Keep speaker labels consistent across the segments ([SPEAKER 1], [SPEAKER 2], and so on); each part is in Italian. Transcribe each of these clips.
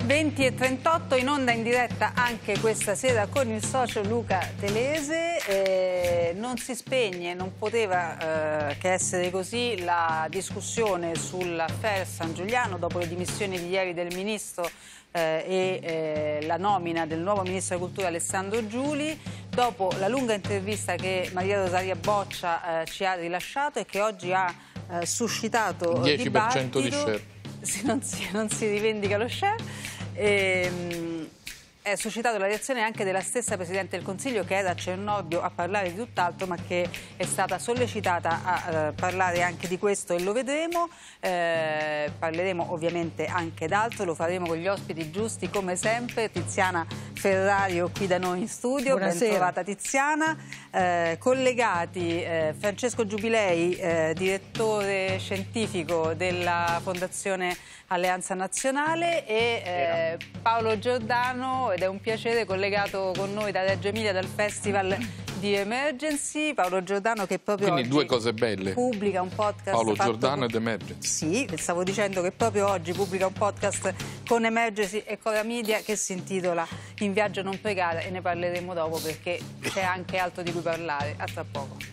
[SPEAKER 1] 20:38 in onda in diretta anche questa sera con il socio Luca Telese. Non si spegne, non poteva che essere così la discussione sull'affaire San Giuliano dopo le dimissioni di ieri del ministro e la nomina del nuovo ministro della cultura Alessandro Giuli, dopo la lunga intervista che Maria Rosaria Boccia ci ha rilasciato e che oggi ha suscitato
[SPEAKER 2] 10%
[SPEAKER 1] dibattito.
[SPEAKER 2] di share.
[SPEAKER 1] Non si rivendica lo share. È suscitato la reazione anche della stessa Presidente del Consiglio, che era a Cernobbio a parlare di tutt'altro, ma che è stata sollecitata a parlare anche di questo e lo vedremo. Parleremo ovviamente anche d'altro, lo faremo con gli ospiti giusti come sempre. Tiziana Ferrario qui da noi in studio.
[SPEAKER 3] Buonasera.
[SPEAKER 1] Ben trovata Tiziana. Collegati Francesco Giubilei, direttore scientifico della Fondazione Alleanza Nazionale, e Paolo Giordano, ed è un piacere, collegato con noi da Reggio Emilia dal Festival di Emergency. Paolo Giordano, che proprio
[SPEAKER 2] Quindi
[SPEAKER 1] oggi
[SPEAKER 2] due cose belle,
[SPEAKER 1] pubblica un podcast.
[SPEAKER 2] Paolo Giordano ed Emergency.
[SPEAKER 1] Sì, stavo dicendo che proprio oggi pubblica un podcast con Emergency e Cora Media che si intitola In viaggio non pregare, e ne parleremo dopo perché c'è anche altro di cui parlare. A tra poco.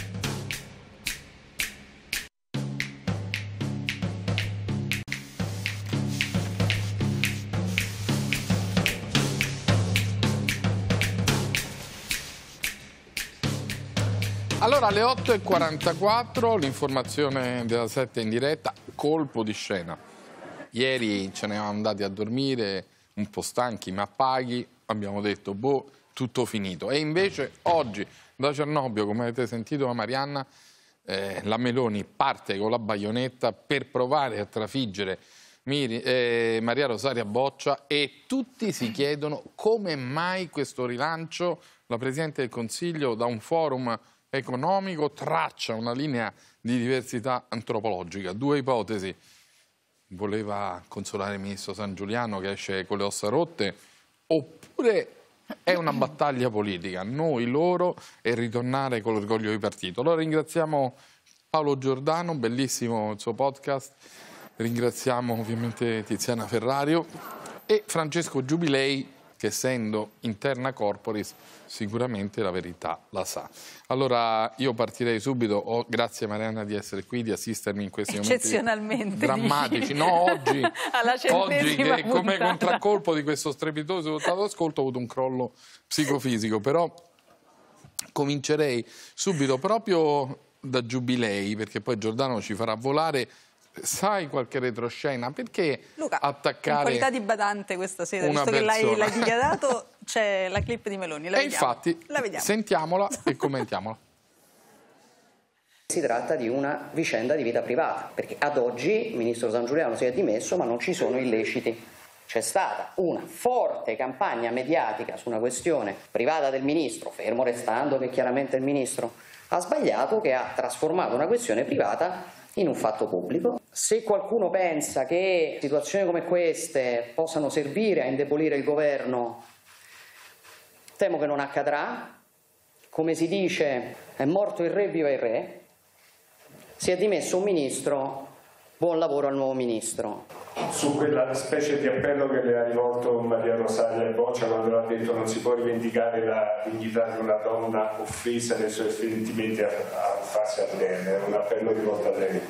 [SPEAKER 2] Allora, alle 8:44 l'informazione della 7 in diretta, colpo di scena. Ieri ce ne eravamo andati a dormire un po' stanchi ma paghi, abbiamo detto boh, tutto finito. E invece oggi da Cernobbio, come avete sentito da Marianna, la Meloni parte con la baionetta per provare a trafiggere Maria Rosaria Boccia, e tutti si chiedono come mai questo rilancio. La Presidente del Consiglio, da un forum economico, traccia una linea di diversità antropologica. Due ipotesi: voleva consolare il ministro San Giuliano che esce con le ossa rotte, oppure è una battaglia politica, noi, loro, e ritornare con l'orgoglio di partito. Allora ringraziamo Paolo Giordano, bellissimo il suo podcast, ringraziamo ovviamente Tiziana Ferrario e Francesco Giubilei, che essendo interna corporis sicuramente la verità la sa. Allora io partirei subito. Grazie Marianna di essere qui, di assistermi in questi momenti drammatici. No, oggi che come contraccolpo di questo strepitoso risultato d'ascolto ho avuto un crollo psicofisico, però comincerei subito proprio da Giubilei, perché poi Giordano ci farà volare. Sai qualche retroscena? Perché
[SPEAKER 1] Luca,
[SPEAKER 2] attaccare
[SPEAKER 1] in qualità di badante questa sera,
[SPEAKER 2] una
[SPEAKER 1] visto
[SPEAKER 2] persona
[SPEAKER 1] che l'hai dichiarato, c'è la clip di Meloni, la vediamo.
[SPEAKER 2] Infatti,
[SPEAKER 1] la vediamo.
[SPEAKER 2] Sentiamola e commentiamola.
[SPEAKER 4] Si tratta di una vicenda di vita privata, perché ad oggi il ministro San Giuliano si è dimesso ma non ci sono illeciti. C'è stata una forte campagna mediatica su una questione privata del ministro, fermo restando che chiaramente il ministro ha sbagliato, che ha trasformato una questione privata in un fatto pubblico. Se qualcuno pensa che situazioni come queste possano servire a indebolire il governo, temo che non accadrà. Come si dice, è morto il re, viva il re. Si è dimesso un ministro, buon lavoro al nuovo ministro.
[SPEAKER 5] Su quella specie di appello che le ha rivolto Maria Rosaria Boccia quando ha detto non si può rivendicare la dignità di una donna offesa nei suoi sentimenti a farsi a lei, era un appello rivolto a lei.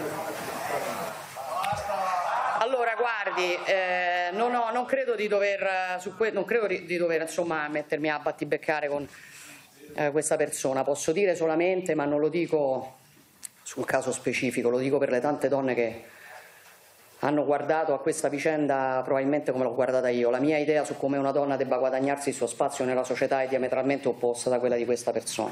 [SPEAKER 4] Allora guardi, non credo di dover insomma mettermi a battibeccare con questa persona. Posso dire solamente, ma non lo dico sul caso specifico, lo dico per le tante donne che hanno guardato a questa vicenda probabilmente come l'ho guardata io. La mia idea su come una donna debba guadagnarsi il suo spazio nella società è diametralmente opposta da quella di questa persona.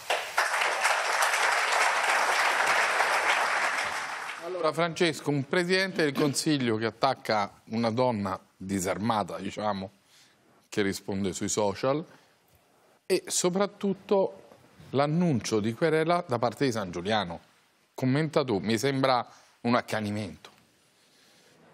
[SPEAKER 2] Allora Francesco, un Presidente del Consiglio che attacca una donna disarmata, diciamo, che risponde sui social, e soprattutto l'annuncio di querela da parte di San Giuliano. Commenta tu, mi sembra un accanimento.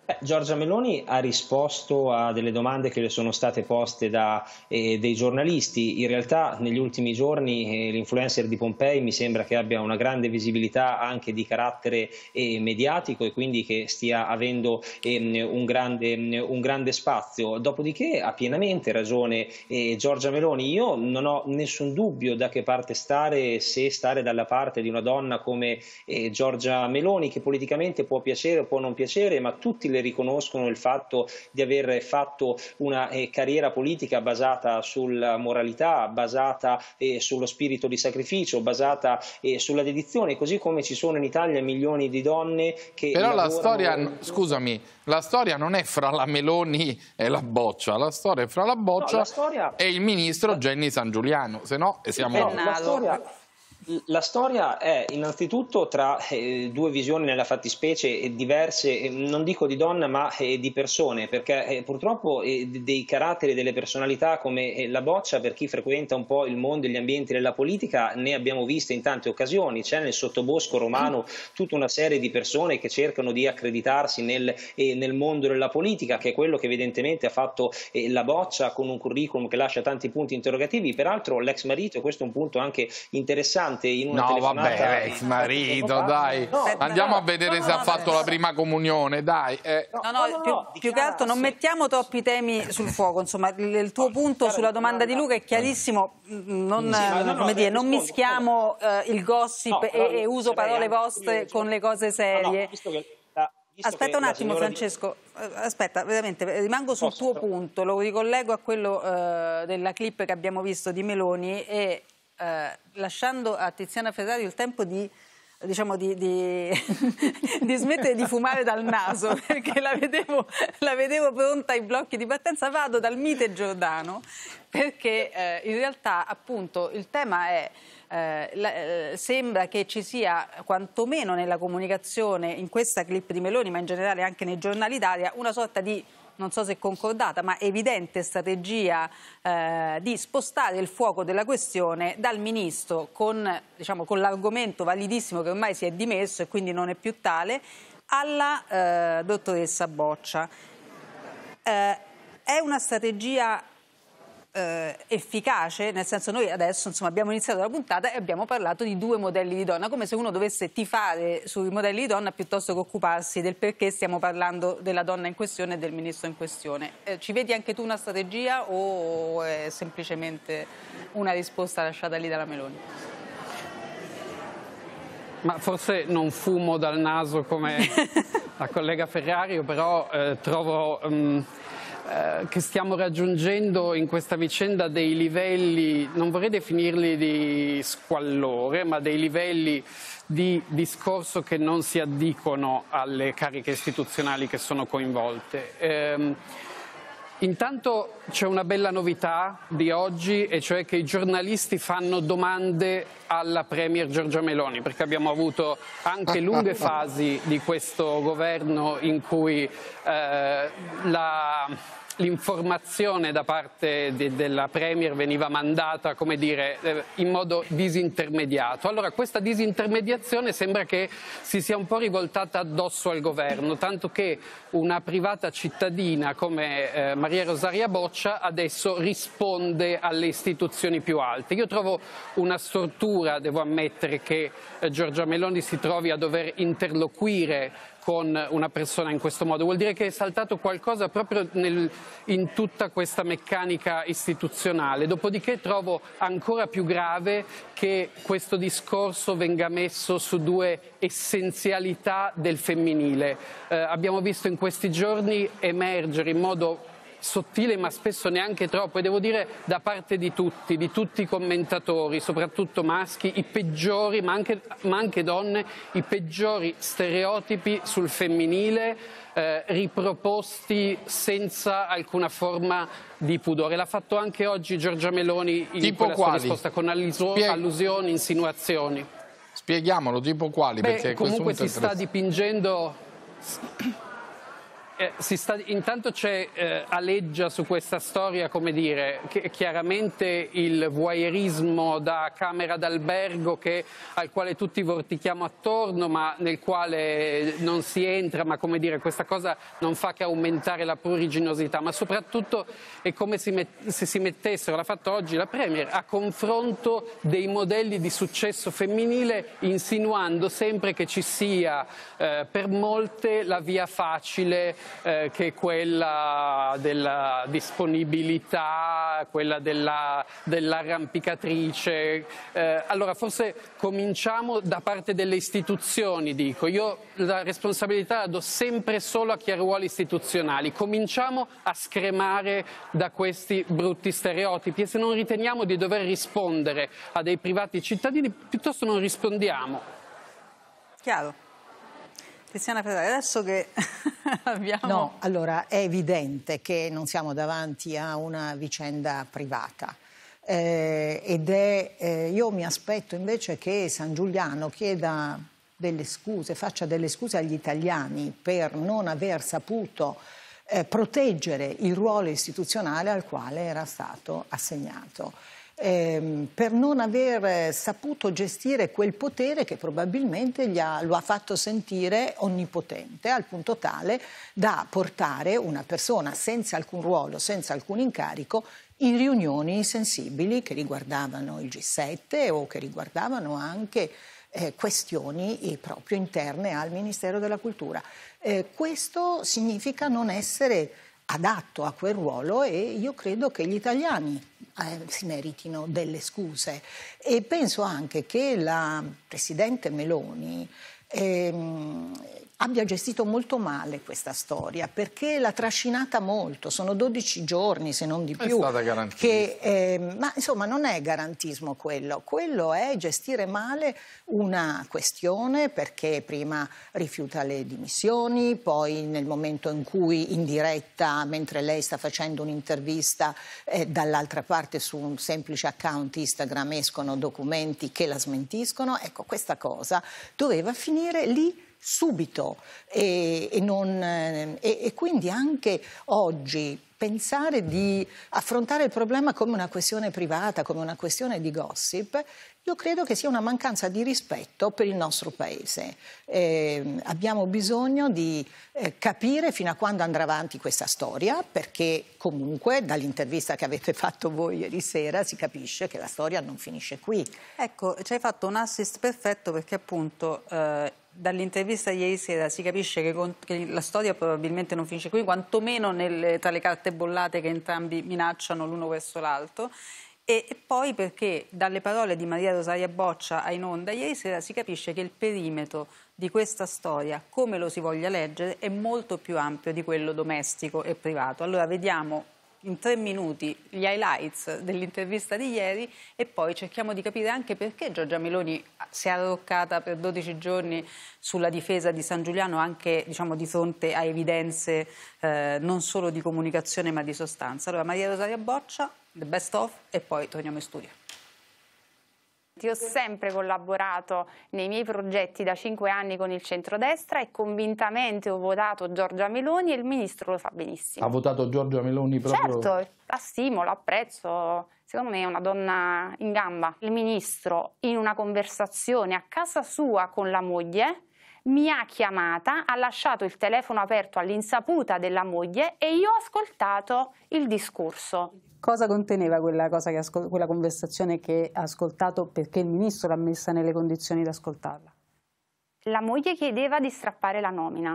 [SPEAKER 3] Giorgia Meloni ha risposto a delle domande che le sono state poste da dei giornalisti. In realtà negli ultimi giorni l'influencer di Pompei mi sembra che abbia una grande visibilità anche di carattere mediatico e quindi che stia avendo un grande spazio. Dopodiché ha pienamente ragione Giorgia Meloni. Io non ho nessun dubbio da che parte stare, se stare dalla parte di una donna come Giorgia Meloni, che politicamente può piacere o può non piacere, ma tutti le riconoscono il fatto di aver fatto una carriera politica basata sulla moralità, basata sullo spirito di sacrificio, basata sulla dedizione, così come ci sono in Italia milioni di donne che
[SPEAKER 2] però
[SPEAKER 3] lavorano...
[SPEAKER 2] la storia, scusami, la storia non è fra la Meloni e la Boccia, la storia è fra la Boccia e il ministro Genny Sangiuliano, se no siamo...
[SPEAKER 3] La storia è innanzitutto tra due visioni nella fattispecie diverse, non dico di donna ma di persone, perché purtroppo dei caratteri, delle personalità come la Boccia, per chi frequenta un po' il mondo e gli ambienti della politica, ne abbiamo viste in tante occasioni. C'è nel sottobosco romano tutta una serie di persone che cercano di accreditarsi nel mondo della politica, che è quello che evidentemente ha fatto la Boccia, con un curriculum che lascia tanti punti interrogativi. Peraltro l'ex marito, e questo è un punto anche interessante, in una telefonata...
[SPEAKER 2] vabbè, ex marito, dai. Andiamo a vedere se ha fatto la prima comunione, dai.
[SPEAKER 1] Più che altro non mettiamo troppi temi sul fuoco, insomma, il tuo punto sulla domanda di Luca è chiarissimo, non mischiamo il gossip e uso parole vostre con le cose serie. Aspetta un attimo Francesco, aspetta, veramente, rimango sul tuo punto, lo ricollego a quello della clip che abbiamo visto di Meloni e lasciando a Tiziana Ferrari il tempo di smettere di fumare dal naso, perché la vedevo pronta ai blocchi di partenza. Vado dal Mite Giordano, perché in realtà appunto il tema è sembra che ci sia, quantomeno nella comunicazione, in questa clip di Meloni, ma in generale anche nei giornali d'Italia, una sorta di, non so se concordata, ma evidente strategia di spostare il fuoco della questione dal ministro con l'argomento validissimo che ormai si è dimesso e quindi non è più tale, alla dottoressa Boccia. È una strategia efficace, nel senso, noi adesso abbiamo iniziato la puntata e abbiamo parlato di due modelli di donna, come se uno dovesse tifare sui modelli di donna piuttosto che occuparsi del perché stiamo parlando della donna in questione e del ministro in questione. Ci vedi anche tu una strategia o è semplicemente una risposta lasciata lì dalla Meloni?
[SPEAKER 6] Ma forse non fumo dal naso come la collega Ferrari, però trovo che stiamo raggiungendo in questa vicenda dei livelli, non vorrei definirli di squallore, ma dei livelli di discorso che non si addicono alle cariche istituzionali che sono coinvolte. Intanto c'è una bella novità di oggi, e cioè che i giornalisti fanno domande alla Premier Giorgia Meloni, perché abbiamo avuto anche lunghe fasi di questo governo in cui l'informazione da parte della Premier veniva mandata, come dire, in modo disintermediato. Allora questa disintermediazione sembra che si sia un po' rivoltata addosso al governo, tanto che una privata cittadina come Maria Rosaria Boccia adesso risponde alle istituzioni più alte. Io trovo una stortura, devo ammettere, che Giorgia Meloni si trovi a dover interloquire con una persona in questo modo. Vuol dire che è saltato qualcosa proprio in tutta questa meccanica istituzionale. Dopodiché trovo ancora più grave che questo discorso venga messo su due essenzialità del femminile. Abbiamo visto in questi giorni emergere in modo sottile ma spesso neanche troppo, e devo dire da parte di tutti i commentatori, soprattutto maschi, i peggiori, ma anche donne, i peggiori stereotipi sul femminile, riproposti senza alcuna forma di pudore. L'ha fatto anche oggi Giorgia Meloni in quella sua risposta, con allusioni, insinuazioni.
[SPEAKER 2] Spieghiamolo, tipo quali? Perché
[SPEAKER 6] comunque si sta dipingendo... intanto aleggia su questa storia, come dire, chiaramente il voyeurismo da camera d'albergo al quale tutti vortichiamo attorno, ma nel quale non si entra, ma come dire, questa cosa non fa che aumentare la pruriginosità, ma soprattutto è come se si mettessero, l'ha fatto oggi la Premier, a confronto dei modelli di successo femminile, insinuando sempre che ci sia per molte la via facile, che è quella della disponibilità, quella dell'arrampicatrice. Allora forse cominciamo da parte delle istituzioni, dico. Io la responsabilità la do sempre solo a chi ha ruoli istituzionali. Cominciamo a scremare da questi brutti stereotipi e se non riteniamo di dover rispondere a dei privati cittadini, piuttosto non rispondiamo.
[SPEAKER 1] Chiaro. Tiziana Ferrari, adesso che abbiamo...
[SPEAKER 7] No, allora è evidente che non siamo davanti a una vicenda privata io mi aspetto invece che San Giuliano chieda delle scuse, faccia delle scuse agli italiani per non aver saputo proteggere il ruolo istituzionale al quale era stato assegnato. Per non aver saputo gestire quel potere che probabilmente lo ha fatto sentire onnipotente, al punto tale da portare una persona senza alcun ruolo, senza alcun incarico, in riunioni sensibili che riguardavano il G7 o che riguardavano anche questioni proprio interne al Ministero della Cultura. Questo significa non essere adatto a quel ruolo e io credo che gli italiani si meritino delle scuse e penso anche che la Presidente Meloni abbia gestito molto male questa storia perché l'ha trascinata molto, sono 12 giorni se non di più.
[SPEAKER 2] È stata garantista.
[SPEAKER 7] Ma insomma non è garantismo quello è gestire male una questione perché prima rifiuta le dimissioni, poi nel momento in cui in diretta, mentre lei sta facendo un'intervista, dall'altra parte su un semplice account Instagram escono documenti che la smentiscono, ecco questa cosa doveva finire lì subito e quindi anche oggi pensare di affrontare il problema come una questione privata, come una questione di gossip, io credo che sia una mancanza di rispetto per il nostro Paese. Abbiamo bisogno di capire fino a quando andrà avanti questa storia, perché comunque dall'intervista che avete fatto voi ieri sera si capisce che la storia non finisce qui.
[SPEAKER 1] Ecco, ci hai fatto un assist perfetto perché appunto dall'intervista di ieri sera si capisce che la storia probabilmente non finisce qui, quantomeno tra le carte bollate che entrambi minacciano l'uno verso l'altro. E poi perché dalle parole di Maria Rosaria Boccia in onda ieri sera si capisce che il perimetro di questa storia, come lo si voglia leggere, è molto più ampio di quello domestico e privato. Allora vediamo in 3 minuti gli highlights dell'intervista di ieri e poi cerchiamo di capire anche perché Giorgia Meloni si è arroccata per 12 giorni sulla difesa di San Giuliano, anche diciamo, di fronte a evidenze non solo di comunicazione ma di sostanza. Allora Maria Rosaria Boccia, the best of, e poi torniamo in studio.
[SPEAKER 8] Io ho sempre collaborato nei miei progetti da 5 anni con il centrodestra e convintamente ho votato Giorgia Meloni e il ministro lo sa benissimo.
[SPEAKER 2] Ha votato Giorgia Meloni proprio?
[SPEAKER 8] Certo, la stimo, la apprezzo, secondo me è una donna in gamba. Il ministro in una conversazione a casa sua con la moglie mi ha chiamata, ha lasciato il telefono aperto all'insaputa della moglie e io ho ascoltato il discorso.
[SPEAKER 1] Cosa conteneva quella conversazione che ha ascoltato, perché il ministro l'ha messa nelle condizioni di ascoltarla?
[SPEAKER 8] La moglie chiedeva di strappare la nomina.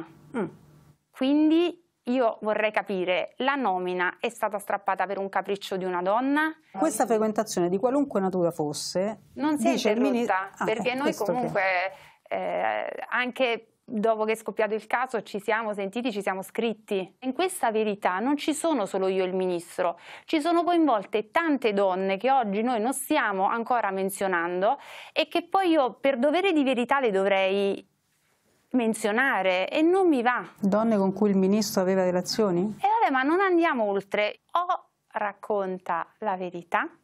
[SPEAKER 8] Quindi io vorrei capire, la nomina è stata strappata per un capriccio di una donna?
[SPEAKER 1] Questa frequentazione di qualunque natura fosse...
[SPEAKER 8] Non si è interrotta, perché noi comunque anche... Dopo che è scoppiato il caso ci siamo sentiti, ci siamo scritti. In questa verità non ci sono solo io e il ministro, ci sono coinvolte tante donne che oggi noi non stiamo ancora menzionando e che poi io per dovere di verità le dovrei menzionare e non mi va.
[SPEAKER 1] Donne con cui il ministro aveva relazioni?
[SPEAKER 8] E vabbè, ma non andiamo oltre. O racconta la verità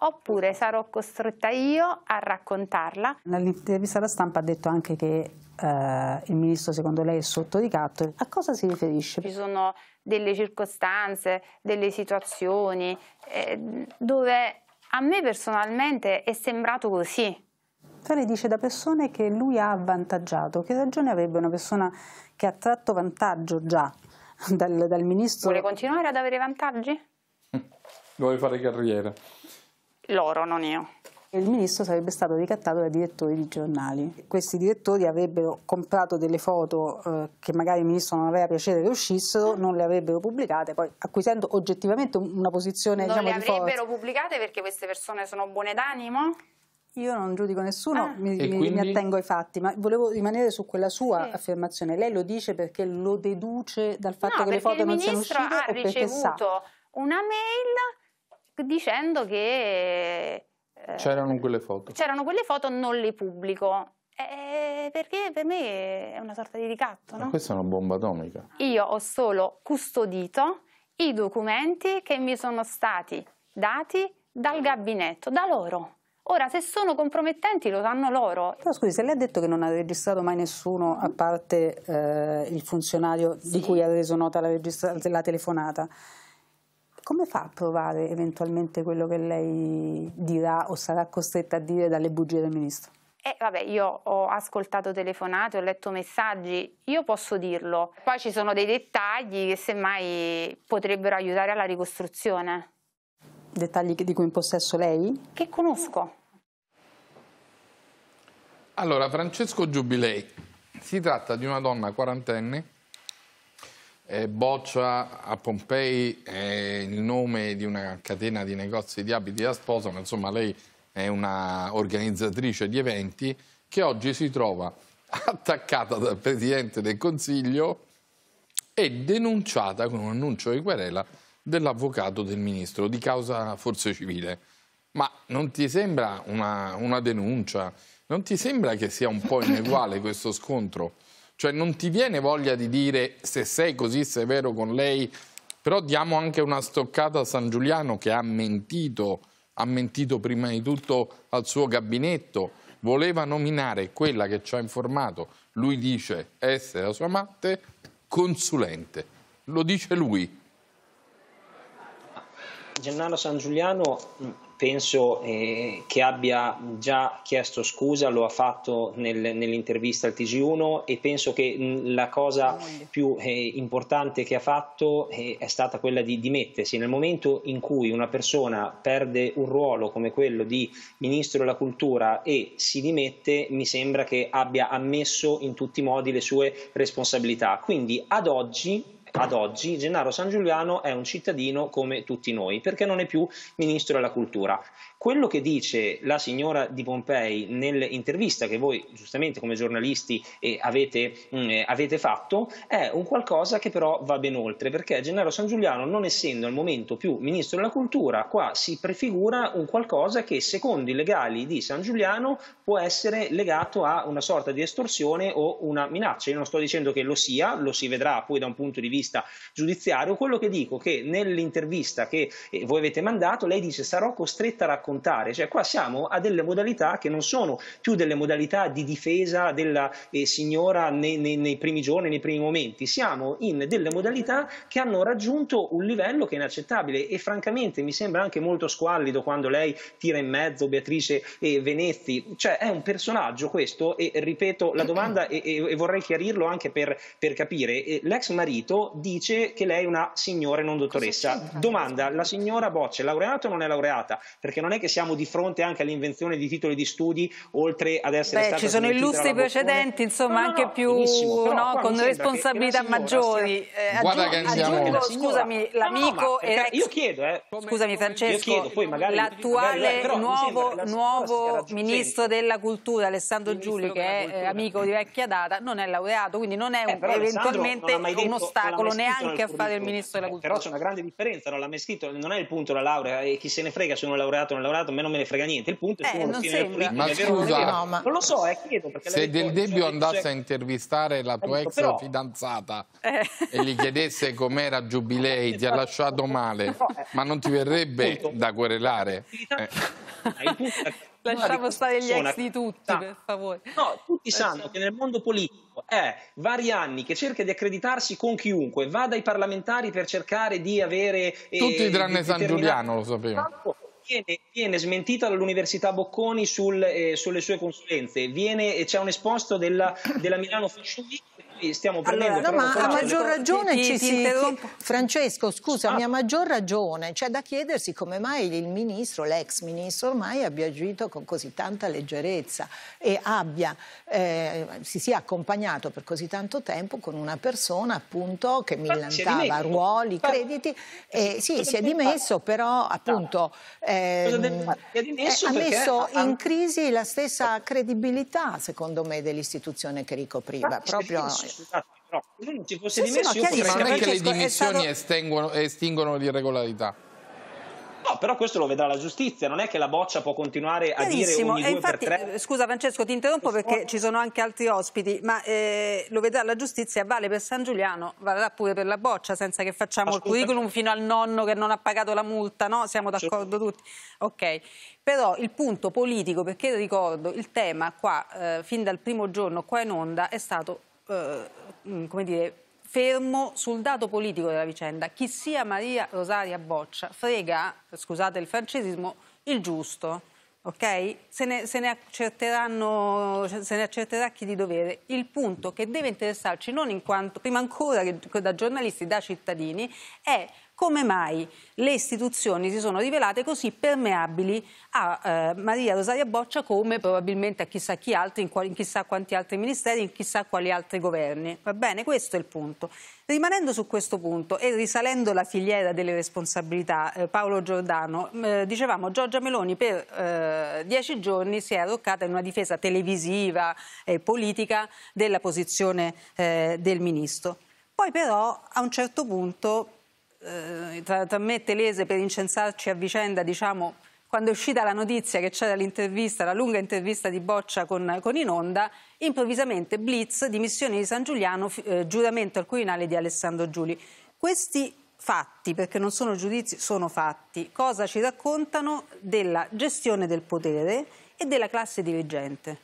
[SPEAKER 8] oppure sarò costretta io a raccontarla.
[SPEAKER 9] Nell'intervista alla stampa ha detto anche che il ministro secondo lei è sotto ricatto. A cosa si riferisce?
[SPEAKER 8] Ci sono delle circostanze, delle situazioni dove a me personalmente è sembrato così.
[SPEAKER 9] Lei dice da persone che lui ha avvantaggiato. Che ragione avrebbe una persona che ha tratto vantaggio già dal ministro?
[SPEAKER 8] Vuole continuare ad avere vantaggi?
[SPEAKER 2] Vuole fare carriera.
[SPEAKER 8] Loro, non io.
[SPEAKER 9] Il ministro sarebbe stato ricattato da direttori di giornali. Questi direttori avrebbero comprato delle foto che magari il ministro non aveva piacere che uscissero, non le avrebbero pubblicate, poi acquisendo oggettivamente una posizione
[SPEAKER 8] non
[SPEAKER 9] diciamo,
[SPEAKER 8] le
[SPEAKER 9] di forza.
[SPEAKER 8] avrebbero pubblicate perché queste persone sono buone d'animo?
[SPEAKER 9] Io non giudico nessuno, mi
[SPEAKER 2] quindi?
[SPEAKER 9] attengo ai fatti, ma volevo rimanere su quella sua affermazione. Lei lo dice perché lo deduce dal fatto che le foto non siano uscite o perché sa?
[SPEAKER 8] No, perché il ministro ha ricevuto una mail dicendo che
[SPEAKER 2] c'erano quelle foto.
[SPEAKER 8] C'erano quelle foto, non le pubblico. Perché per me è una sorta di ricatto, no?
[SPEAKER 2] Ma questa è una bomba atomica.
[SPEAKER 8] Io ho solo custodito i documenti che mi sono stati dati dal gabinetto, da loro. Ora, se sono compromettenti lo sanno loro.
[SPEAKER 9] Però scusi, se lei ha detto che non ha registrato mai nessuno a parte il funzionario di cui ha reso nota la telefonata, come fa a provare eventualmente quello che lei dirà o sarà costretta a dire dalle bugie del ministro?
[SPEAKER 8] Vabbè, io ho ascoltato telefonate, ho letto messaggi, io posso dirlo. Poi ci sono dei dettagli che semmai potrebbero aiutare alla ricostruzione.
[SPEAKER 9] Dettagli di cui in possesso lei?
[SPEAKER 8] Che conosco.
[SPEAKER 2] Allora, Francesco Giubilei, si tratta di una donna quarantenne, boccia a Pompei il nome di una catena di negozi di abiti da sposa, ma insomma lei è una organizzatrice di eventi che oggi si trova attaccata dal Presidente del Consiglio e denunciata con un annuncio di querela dell'avvocato del Ministro di causa forse civile. Ma non ti sembra una denuncia? Non ti sembra che sia un po' ineguale questo scontro? Cioè non ti viene voglia di dire se sei così severo con lei, però diamo anche una stoccata a San Giuliano che ha mentito prima di tutto al suo gabinetto, voleva nominare quella che ci ha informato, lui dice essere la sua amante, consulente, lo dice lui.
[SPEAKER 3] Gennaro San Giuliano penso che abbia già chiesto scusa, lo ha fatto nell'intervista al TG1 e penso che la cosa più importante che ha fatto è stata quella di dimettersi. Nel momento in cui una persona perde un ruolo come quello di Ministro della Cultura e si dimette, mi sembra che abbia ammesso in tutti i modi le sue responsabilità. Quindi ad oggi Gennaro San Giuliano è un cittadino come tutti noi, perché non è più Ministro della Cultura. Quello che dice la signora di Pompei nell'intervista che voi giustamente come giornalisti avete fatto è un qualcosa che però va ben oltre, perché Gennaro San Giuliano, non essendo al momento più Ministro della Cultura, qua si prefigura un qualcosa che secondo i legali di San Giuliano può essere legato a una sorta di estorsione o una minaccia. Io non sto dicendo che lo sia, lo si vedrà poi da un punto di vista giudiziario. Quello che dico è che nell'intervista che voi avete mandato lei dice sarò costretta a raccontare, cioè qua siamo a delle modalità che non sono più delle modalità di difesa della signora nei primi giorni, nei primi momenti, siamo in delle modalità che hanno raggiunto un livello che è inaccettabile e francamente mi sembra anche molto squallido quando lei tira in mezzo Beatrice Venezzi, cioè è un personaggio questo e ripeto la domanda e vorrei chiarirlo anche per capire, l'ex marito dice che lei è una signora e non dottoressa, domanda, la signora Boccia è laureata o non è laureata? Perché non è che siamo di fronte anche all'invenzione di titoli di studi, olre ad essere stata
[SPEAKER 1] ci sono illustri precedenti, insomma, anche più con responsabilità maggiori.
[SPEAKER 2] Guarda che andiamo.
[SPEAKER 1] Scusami, l'amico
[SPEAKER 3] io chiedo,
[SPEAKER 1] scusami Francesco,
[SPEAKER 3] poi magari
[SPEAKER 1] l'attuale nuovo ministro della cultura Alessandro Giuli, che è amico di vecchia data, non è laureato, quindi non è eventualmente uno ostacolo ostacolo neanche a fare il ministro della cultura.
[SPEAKER 3] Però c'è una grande differenza, non l'ha mai scritto, non è il punto la laurea, e chi se ne frega se uno è laureato o non è laureato, a me non me ne frega niente, il punto è che uno scrive nel curriculum.
[SPEAKER 2] Ma scusa,
[SPEAKER 3] non lo so, chiedo, perché
[SPEAKER 2] se Del Debbio andasse a intervistare la tua ex fidanzata e gli chiedesse com'era Giubilei, ti ha lasciato male, ma non ti verrebbe da querelare?
[SPEAKER 1] Lasciamo stare gli ex di tutti, per favore.
[SPEAKER 3] No, tutti sanno che nel mondo politico è vari anni che cerca di accreditarsi con chiunque, va dai parlamentari per cercare di avere...
[SPEAKER 2] tutti tranne San Giuliano, lo sapevo.
[SPEAKER 3] Viene smentita dall'Università Bocconi sulle sue consulenze, c'è un esposto della Milano Fashion Week. Stiamo prendendo
[SPEAKER 7] ma a maggior ragione Francesco, scusami, a maggior ragione c'è da chiedersi come mai il ministro, l'ex ministro ormai abbia agito con così tanta leggerezza e si sia accompagnato per così tanto tempo con una persona appunto che millantava ruoli, crediti, si è dimesso, però appunto ha messo in crisi la stessa credibilità, secondo me, dell'istituzione che ricopriva. Proprio
[SPEAKER 3] però se non ci fosse dimesso,
[SPEAKER 2] ma non è che le dimissioni estinguono l'irregolarità.
[SPEAKER 3] No, però questo lo vedrà la giustizia, non è che la boccia può continuare a dire ogni 2 per 3.
[SPEAKER 1] Scusa Francesco, ti interrompo perché ci sono anche altri ospiti, ma lo vedrà la giustizia, vale per San Giuliano, varrà pure per la boccia, senza che facciamo il curriculum fino al nonno che non ha pagato la multa, no? Siamo d'accordo tutti? Ok. Però il punto politico, perché ricordo, il tema qua, fin dal primo giorno qua in onda, è stato, come dire, fermo sul dato politico della vicenda. Chi sia Maria Rosaria Boccia frega, scusate il francesismo, il giusto, ok? Se ne accerterà chi di dovere. Il punto che deve interessarci, non in quanto, prima ancora che da giornalisti, da cittadini, è come mai le istituzioni si sono rivelate così permeabili a Maria Rosaria Boccia, come probabilmente a chissà chi altri, in chissà quanti altri ministeri, in chissà quali altri governi. Va bene? Questo è il punto. Rimanendo su questo punto e risalendo la filiera delle responsabilità, Paolo Giordano, dicevamo Giorgia Meloni per 10 giorni si è arroccata in una difesa televisiva e politica della posizione del ministro. Poi però a un certo punto, tra me e Telese, per incensarci a vicenda, diciamo, quando è uscita la notizia che c'era l'intervista, la lunga intervista di Boccia con In Onda, improvvisamente blitz, dimissioni di San Giuliano, giuramento al Quirinale di Alessandro Giuli. Questi fatti, perché non sono giudizi, sono fatti, cosa ci raccontano della gestione del potere e della classe dirigente?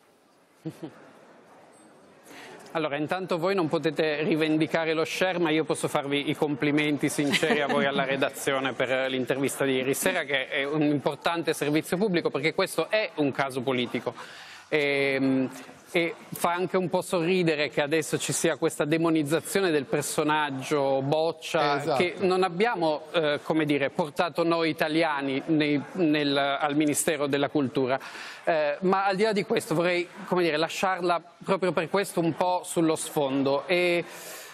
[SPEAKER 6] Allora, intanto voi non potete rivendicare lo share, ma io posso farvi i complimenti sinceri a voi alla redazione per l'intervista di ieri sera, che è un importante servizio pubblico, perché questo è un caso politico. E fa anche un po' sorridere che adesso ci sia questa demonizzazione del personaggio Boccia,
[SPEAKER 2] esatto,
[SPEAKER 6] che non abbiamo, come dire, portato noi italiani al Ministero della Cultura. Ma al di là di questo vorrei, come dire, lasciarla proprio per questo un po' sullo sfondo. E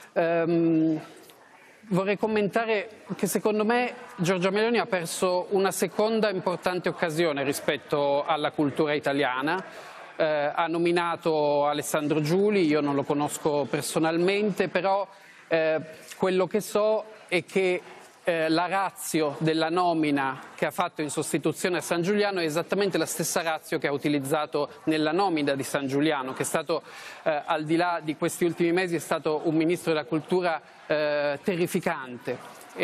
[SPEAKER 6] vorrei commentare che secondo me Giorgia Meloni ha perso una seconda importante occasione rispetto alla cultura italiana. Ha nominato Alessandro Giuli, io non lo conosco personalmente, però quello che so è che la ratio della nomina che ha fatto in sostituzione a San Giuliano è esattamente la stessa ratio che ha utilizzato nella nomina di San Giuliano, che è stato, al di là di questi ultimi mesi, è stato un ministro della cultura terrificante.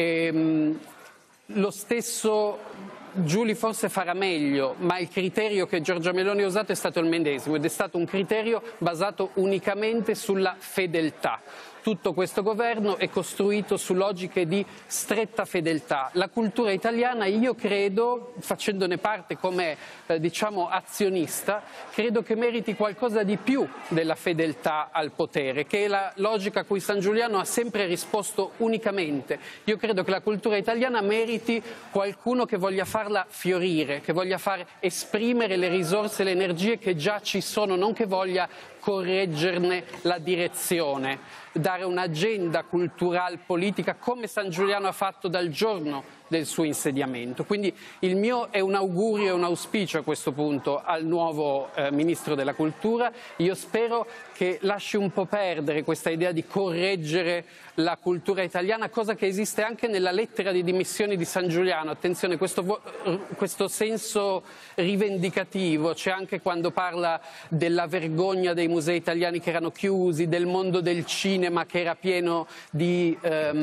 [SPEAKER 6] Lo stesso Giuli forse farà meglio, ma il criterio che Giorgia Meloni ha usato è stato il medesimo ed è stato un criterio basato unicamente sulla fedeltà. Tutto questo governo è costruito su logiche di stretta fedeltà. La cultura italiana, io credo, facendone parte come diciamo azionista, credo che meriti qualcosa di più della fedeltà al potere, che è la logica a cui San Giuliano ha sempre risposto unicamente. Io credo che la cultura italiana meriti qualcuno che voglia farla fiorire, che voglia far esprimere le risorse e le energie che già ci sono, non che voglia correggerne la direzione, dare un'agenda culturale politica come San Giuliano ha fatto dal giorno del suo insediamento. Quindi il mio è un augurio e un auspicio a questo punto al nuovo Ministro della Cultura. Io spero che lasci un po' perdere questa idea di correggere la cultura italiana, cosa che esiste anche nella lettera di dimissioni di San Giuliano. Attenzione, questo senso rivendicativo c'è anche quando parla della vergogna dei musei italiani che erano chiusi, del mondo del cinema che era pieno di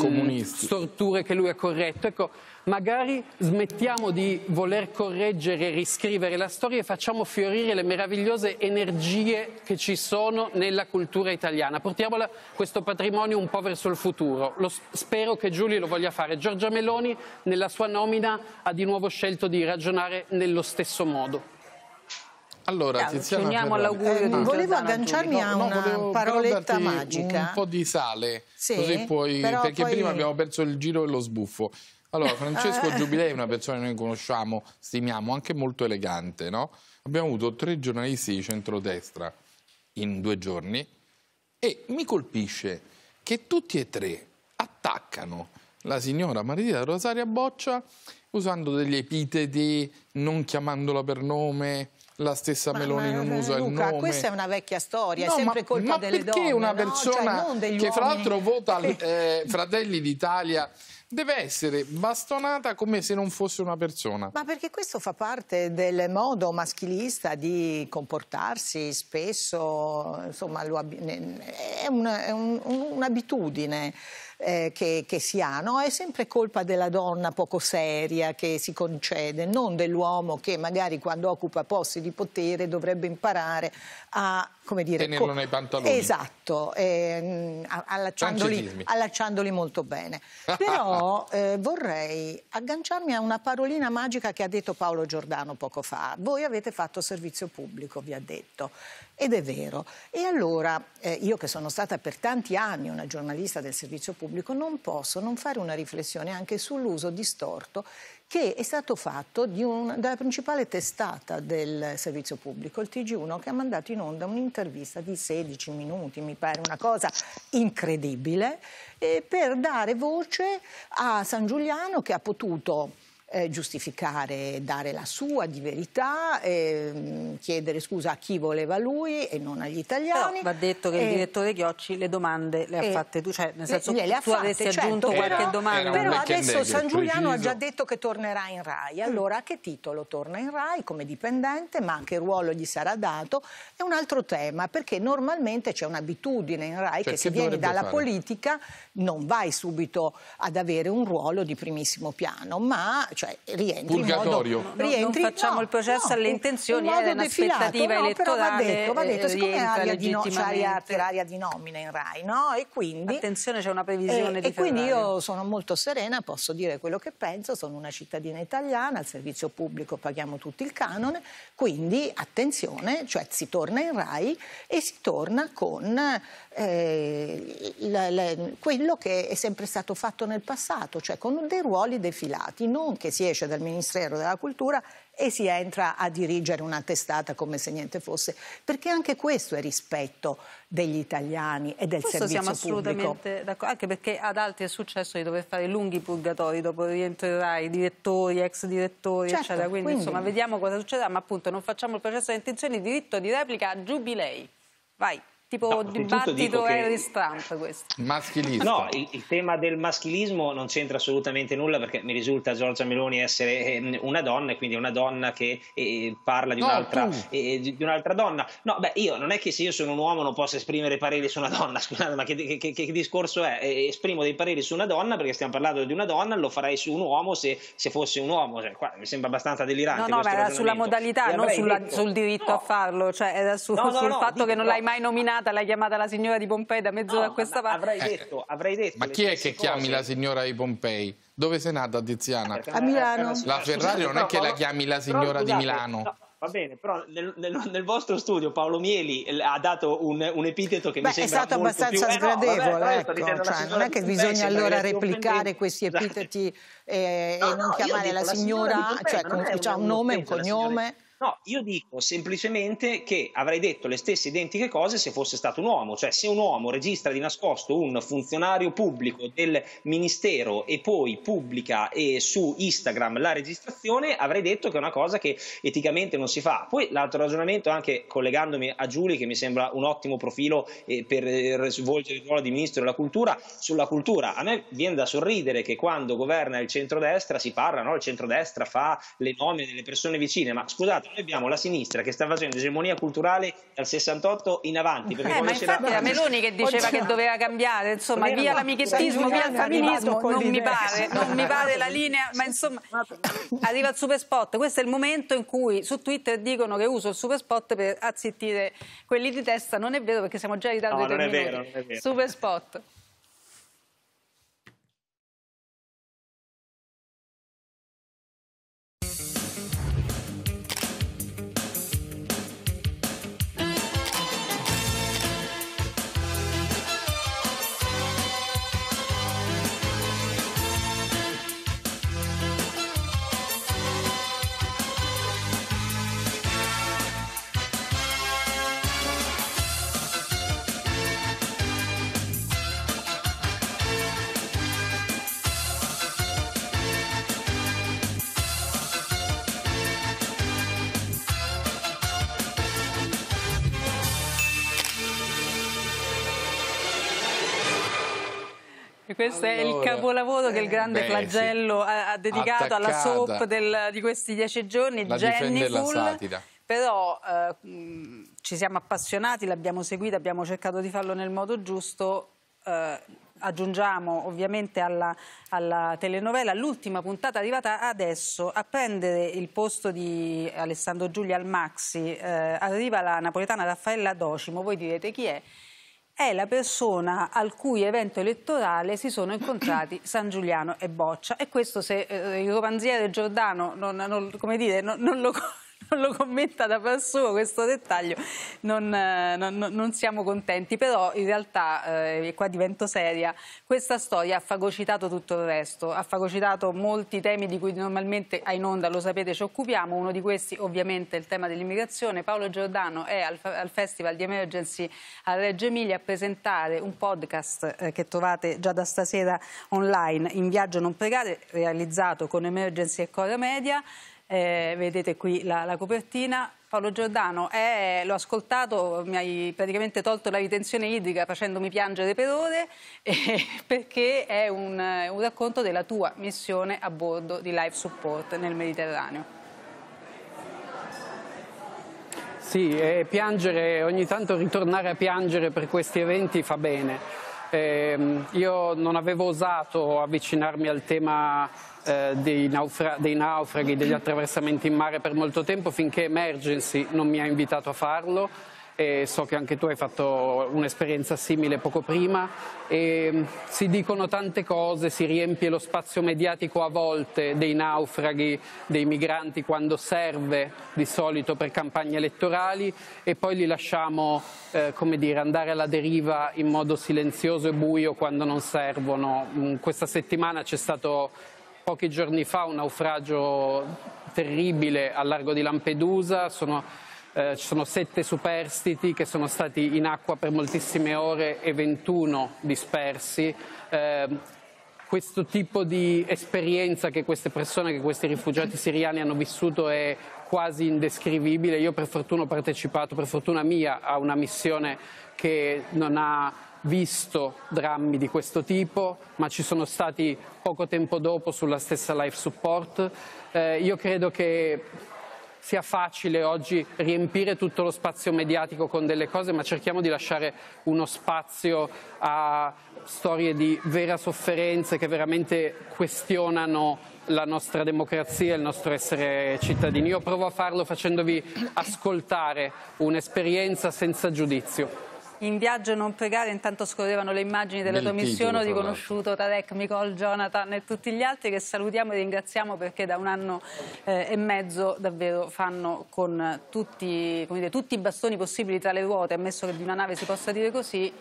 [SPEAKER 6] storture che lui ha corretto. Ecco, magari smettiamo di voler correggere e riscrivere la storia e facciamo fiorire le meravigliose energie che ci sono nella cultura italiana. Portiamola questo patrimonio un po' verso il futuro. Spero che Giulio lo voglia fare. Giorgia Meloni nella sua nomina ha di nuovo scelto di ragionare nello stesso modo.
[SPEAKER 2] Allora, Tiziana Ferrari,
[SPEAKER 7] volevo agganciarmi a una paroletta magica.
[SPEAKER 2] Un po' di sale,
[SPEAKER 7] sì,
[SPEAKER 2] così perché
[SPEAKER 7] poi...
[SPEAKER 2] prima abbiamo perso il giro e lo sbuffo. Allora, Francesco Giubilei è una persona che noi conosciamo, stimiamo, anche molto elegante, no? Abbiamo avuto 3 giornalisti di centrodestra in 2 giorni e mi colpisce che tutti e 3 attaccano la signora Marità Rosaria Boccia usando degli epiteti, non chiamandola per nome. La stessa Meloni non usa il nome.
[SPEAKER 7] Questa è una vecchia storia, è sempre colpa delle donne.
[SPEAKER 2] Ma perché una persona che fra l'altro vota Fratelli d'Italia deve essere bastonata come se non fosse una persona?
[SPEAKER 7] Ma perché questo fa parte del modo maschilista di comportarsi, spesso, insomma, è un'abitudine. Che si ha, no? È sempre colpa della donna poco seria che si concede, non dell'uomo che magari quando occupa posti di potere dovrebbe imparare a, come dire,
[SPEAKER 2] tenerlo nei pantaloni.
[SPEAKER 7] Esatto, allacciandoli molto bene. Però vorrei agganciarmi a una parolina magica che ha detto Paolo Giordano poco fa. Voi avete fatto servizio pubblico, vi ha detto. Ed è vero. E allora io che sono stata per tanti anni una giornalista del servizio pubblico non posso non fare una riflessione anche sull'uso distorto che è stato fatto dalla principale testata del servizio pubblico, il TG1, che ha mandato in onda un'intervista di 16 minuti, mi pare una cosa incredibile, per dare voce a San Giuliano che ha potuto giustificare, dare la sua di verità, chiedere scusa a chi voleva lui e non agli italiani.
[SPEAKER 9] Però va detto che il direttore Chiocci le domande le ha fatte tu, cioè nel senso
[SPEAKER 7] le ha
[SPEAKER 9] tu avresti aggiunto qualche domanda.
[SPEAKER 7] Però adesso San Giuliano ha già detto che tornerà in Rai, allora a che titolo torna in Rai? Come dipendente, ma che ruolo gli sarà dato? È un altro tema, perché normalmente c'è un'abitudine in Rai che se vieni dalla politica non vai subito ad avere un ruolo di primissimo piano, ma rientri
[SPEAKER 2] purgatorio.
[SPEAKER 7] In modo,
[SPEAKER 9] non facciamo il processo alle intenzioni, è un'aspettativa elettorale.
[SPEAKER 7] Va detto, siccome c'è aria di nomina in Rai, no? E quindi
[SPEAKER 9] attenzione, c'è una previsione di
[SPEAKER 7] e quindi io sono molto serena, posso dire quello che penso, sono una cittadina italiana, al servizio pubblico paghiamo tutti il canone, quindi attenzione, cioè si torna in Rai e si torna con quello che è sempre stato fatto nel passato, cioè con dei ruoli defilati, non che si esce dal Ministero della Cultura e si entra a dirigere una testata come se niente fosse, perché anche questo è rispetto degli italiani e del servizio pubblico.
[SPEAKER 9] Siamo assolutamente d'accordo, anche perché ad altri è successo di dover fare lunghi purgatori dopo il rientro in Rai, direttori, ex direttori, eccetera, quindi insomma vediamo cosa succederà, ma appunto non facciamo il processo di intenzioni, diritto di replica a Giubilei. Vai. Tipo dibattito di stampa questo.
[SPEAKER 2] Maschilismo.
[SPEAKER 3] No, il tema del maschilismo non c'entra assolutamente nulla, perché mi risulta Giorgia Meloni essere una donna, e quindi una donna che parla di un'altra donna. No, beh, io non è che se io sono un uomo non posso esprimere pareri su una donna, scusate, ma che discorso è? Esprimo dei pareri su una donna perché stiamo parlando di una donna, lo farei su un uomo se fosse un uomo, cioè, qua mi sembra abbastanza delirante.
[SPEAKER 9] No, ma era sulla modalità, non sul diritto a farlo, cioè era sul fatto che non l'hai mai nominata. L'hai chiamata la signora di Pompei da mezz'ora a questa parte.
[SPEAKER 3] Avrei detto.
[SPEAKER 2] Ma chi è che chiami la signora di Pompei? Dove sei nata, Tiziana?
[SPEAKER 7] A Milano.
[SPEAKER 2] La Ferrari non è che la chiami la signora di Milano.
[SPEAKER 3] No, va bene, però nel vostro studio Paolo Mieli ha dato un epiteto che mi sembra
[SPEAKER 7] è stato abbastanza sgradevole, cioè, non è che bisogna allora replicare questi epiteti e non chiamare la signora, cioè ha un nome, un cognome.
[SPEAKER 3] No, io dico semplicemente che avrei detto le stesse identiche cose se fosse stato un uomo, cioè se un uomo registra di nascosto un funzionario pubblico del ministero e poi pubblica su Instagram la registrazione, avrei detto che è una cosa che eticamente non si fa. Poi l'altro ragionamento, anche collegandomi a Giulia, che mi sembra un ottimo profilo per svolgere il ruolo di ministro della cultura, sulla cultura. A me viene da sorridere che quando governa il centrodestra si parla, no? Il centrodestra fa le nomine delle persone vicine, ma scusate, noi abbiamo la sinistra che sta facendo egemonia culturale dal 68 in avanti.
[SPEAKER 1] Ma infatti era Meloni che diceva che doveva cambiare, insomma, via l'amichettismo, via il femminismo, non mi pare la linea, ma insomma arriva il super spot. Questo è il momento in cui su Twitter dicono che uso il super spot per azzittire quelli di testa. Non è vero, perché siamo già in ritardo di 3 minuti.
[SPEAKER 3] Non è vero.
[SPEAKER 1] Super spot. Questo è il capolavoro che il grande Flagello ha dedicato alla soap di questi 10 giorni, Jennyful. Però ci siamo appassionati, l'abbiamo seguita, abbiamo cercato di farlo nel modo giusto. Aggiungiamo ovviamente alla telenovela l'ultima puntata arrivata adesso a prendere il posto di Alessandro Giulia al Maxi. Arriva la napoletana Raffaella Docimo. Voi direte chi è? È la persona al cui evento elettorale si sono incontrati San Giuliano e Boccia, e questo, se il romanziere Giordano non lo commenta da par suo, questo dettaglio, non siamo contenti. Però in realtà, e qua divento seria, questa storia ha fagocitato tutto il resto, ha fagocitato molti temi di cui normalmente a In Onda, lo sapete, ci occupiamo. Uno di questi ovviamente è il tema dell'immigrazione. Paolo Giordano è al Festival di Emergency a Reggio Emilia a presentare un podcast che trovate già da stasera online, In viaggio non pregare, realizzato con Emergency e Cora Media. Vedete qui la copertina. Paolo Giordano, l'ho ascoltato, mi hai praticamente tolto la ritenzione idrica facendomi piangere per ore, perché è un racconto della tua missione a bordo di Life Support nel Mediterraneo.
[SPEAKER 6] Sì, piangere, ogni tanto ritornare a piangere per questi eventi fa bene. Io non avevo osato avvicinarmi al tema dei naufraghi, degli attraversamenti in mare per molto tempo, finché Emergency non mi ha invitato a farlo, e so che anche tu hai fatto un'esperienza simile poco prima. E si dicono tante cose, si riempie lo spazio mediatico a volte dei naufraghi, dei migranti, quando serve, di solito per campagne elettorali, e poi li lasciamo come dire, andare alla deriva in modo silenzioso e buio quando non servono. Questa settimana c'è stato, pochi giorni fa, un naufragio terribile al largo di Lampedusa. Ci sono 7 superstiti che sono stati in acqua per moltissime ore e 21 dispersi. Questo tipo di esperienza che queste persone, che questi rifugiati siriani hanno vissuto è quasi indescrivibile. Io per fortuna ho partecipato, per fortuna mia, a una missione che non ha visto drammi di questo tipo, ma ci sono stati poco tempo dopo sulla stessa Life Support. Io credo che sia facile oggi riempire tutto lo spazio mediatico con delle cose, ma cerchiamo di lasciare uno spazio a storie di vera sofferenza che veramente questionano la nostra democrazia e il nostro essere cittadini. Io provo a farlo facendovi ascoltare un'esperienza senza giudizio.
[SPEAKER 1] In viaggio non pregare, intanto scorrevano le immagini della tua missione, ho riconosciuto Tarek, Nicole, Jonathan e tutti gli altri che salutiamo e ringraziamo, perché da 1 anno e mezzo davvero fanno con tutti i bastoni possibili tra le ruote, ammesso che di una nave si possa dire così,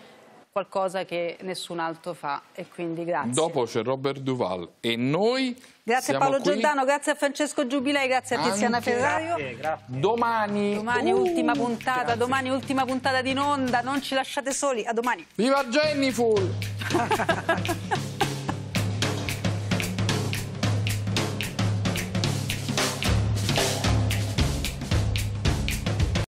[SPEAKER 1] qualcosa che nessun altro fa, e quindi grazie.
[SPEAKER 2] Dopo c'è Robert Duval e noi
[SPEAKER 1] grazie a
[SPEAKER 2] siamo
[SPEAKER 1] Paolo
[SPEAKER 2] qui
[SPEAKER 1] Giordano, grazie a Francesco Giubilei, grazie a Tiziana Ferrario.
[SPEAKER 3] Grazie.
[SPEAKER 2] Domani
[SPEAKER 1] Ultima puntata, domani ultima puntata di In Onda, non ci lasciate soli, a domani.
[SPEAKER 2] Viva Jennifer!